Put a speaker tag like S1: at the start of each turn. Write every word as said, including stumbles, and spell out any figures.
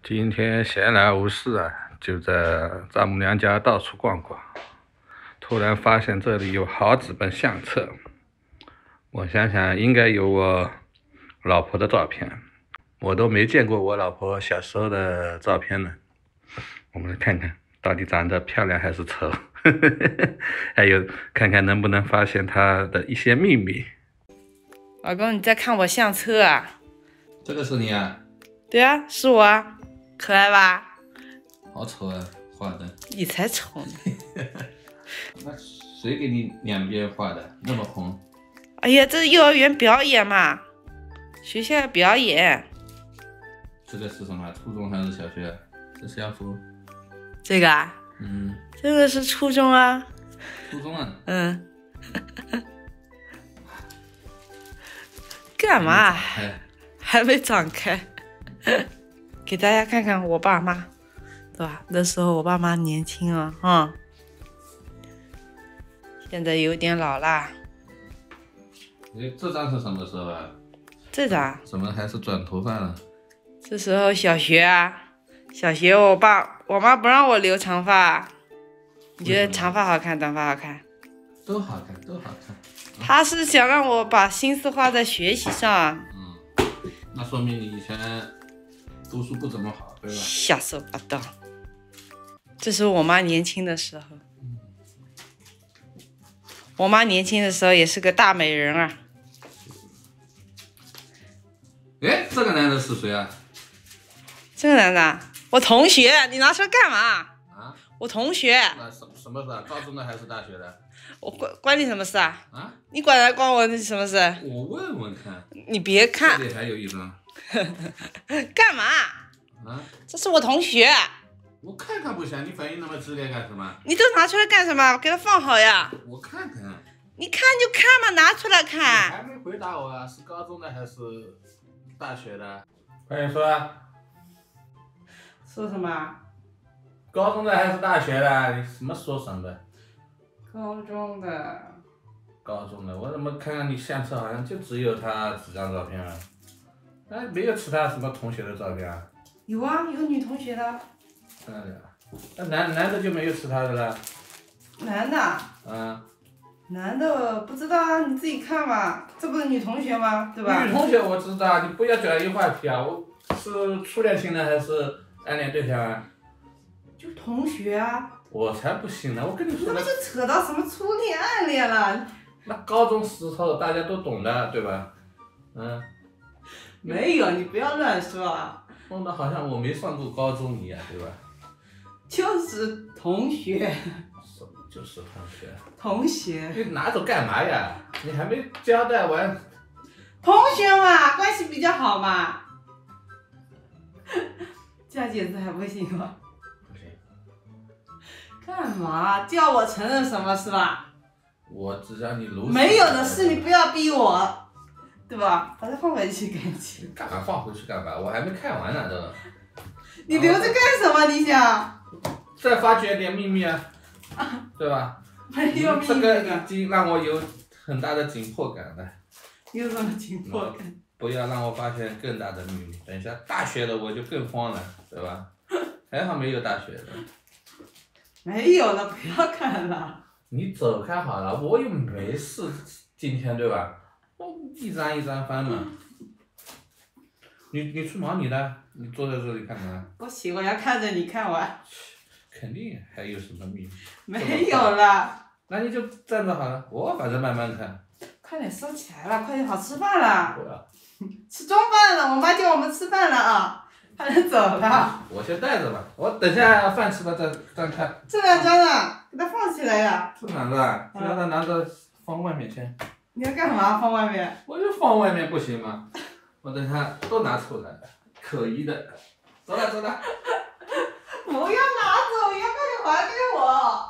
S1: 今天闲来无事啊，就在丈母娘家到处逛逛，突然发现这里有好几本相册，我想想应该有我老婆的照片，我都没见过我老婆小时候的照片呢。我们来看看到底长得漂亮还是丑，还有看看能不能发现她的一些秘密。
S2: 老公，你在看我相册啊？
S1: 这个是你啊？
S2: 对啊，是我啊，可爱吧？
S1: 好丑啊，画的。
S2: 你才丑呢！
S1: 那谁给你两边画的那么红？
S2: 哎呀，这是幼儿园表演嘛，学校表演。
S1: 这个是什么？初中还是小学？这是校服。
S2: 这个啊？
S1: 嗯。
S2: 这个是初中啊。
S1: 初中啊？
S2: 嗯。干嘛？还没长开。给大家看看我爸妈，对吧？那时候我爸妈年轻啊，嗯，现在有点老啦。
S1: 哎，这张是什么时候啊？
S2: 这张？
S1: 怎么还是短头发了？
S2: 这时候小学啊，小学我爸我妈不让我留长发。你觉得长发好看，短发好看？
S1: 都好看，都好看。
S2: 他是想让我把心思花在学习上。
S1: 嗯，那说明你以前读书不怎么好，对吧？
S2: 瞎说八道。这是我妈年轻的时候。我妈年轻的时候也是个大美人啊。
S1: 哎，这个男的是谁啊？
S2: 这个男的，我同学，你拿出来干嘛？
S1: 啊？
S2: 我同学。
S1: 那什什么事啊？高中的还是大学的？我
S2: 关关你什么事啊？
S1: 啊？
S2: 你管来关我什么事？
S1: 我问问看。
S2: 你别看。
S1: 这里还有一张。
S2: 干嘛？
S1: 啊？这
S2: 是我同学。
S1: 我看看不行，你反应那么激烈干什么？
S2: 你都拿出来干什么？给他放好呀。
S1: 我看看。
S2: 你看就看嘛，拿出来看。
S1: 你还没回答我啊？是高中的还是大学的？快点说啊！
S2: 说什么？
S1: 高中的还是大学的？你什么说什么？
S2: 高中的。
S1: 高中的，我怎么看看你相册好像就只有他几张照片啊？哎，没有其他什么同学的照片啊？
S2: 有啊，有女同学的。
S1: 哪里啊？那男男的就没有其他的了？
S2: 男的？
S1: 啊。
S2: 男的不知道啊，你自己看吧。这不是女同学吗？对吧？
S1: 女同学我知道，你不要转移话题啊！我是初恋情人还是暗恋对象啊？
S2: 就同学啊。我
S1: 才不信呢！我跟你说。
S2: 那不是扯到什么初恋暗恋了？
S1: 那高中时候大家都懂的，对吧？嗯。
S2: 没有，你不要乱说啊。
S1: 弄得好像我没上过高中一样，对吧？
S2: 就是同学。
S1: 什么就是同学？
S2: 同学。
S1: 你拿走干嘛呀？你还没交代完。
S2: 同学嘛，关系比较好嘛。这样解释还不行吗？
S1: 不行。
S2: 干嘛？叫我承认什么是吧？
S1: 我只让你如实。
S2: 没有的事，你不要逼我，对吧？把它放回去赶紧。
S1: 你干嘛放回去干嘛？我还没看完呢，这个。
S2: 你留着干什么？你想？
S1: 再发掘点秘密啊，对吧？
S2: 没有秘密。
S1: 这个已经让我有很大的紧迫感了。
S2: 有什么紧迫感？
S1: 不要让我发现更大的秘密。等一下大学的我就更慌了，对吧？还好没有大学的。
S2: 没有了，不要看了。
S1: 你走开好了，我又没事，今天对吧？我一张一张翻嘛。你你去忙你的，你坐在这里干嘛？
S2: 不行，我要看着你看完。
S1: 肯定还有什么秘密？
S2: 没有了。
S1: 那你就站着好了，我反正慢慢看。
S2: 快点收起来了，快点好吃饭了。
S1: 不要。
S2: 吃中饭了，我妈叫我们吃饭了啊，还能走了。
S1: 我先带着吧，我等下饭吃了再再看。
S2: 这两张呢？给它放起来呀。
S1: 这哪个啊？这两张拿着放外面先。
S2: 你要干嘛？放外面？
S1: 我就放外面不行吗？我等下都拿出来，可疑的。走了走了。
S2: 不要拿走，要快点还给我。